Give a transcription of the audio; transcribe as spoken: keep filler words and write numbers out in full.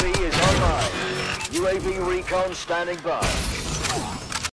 V is online. U A V recon standing by.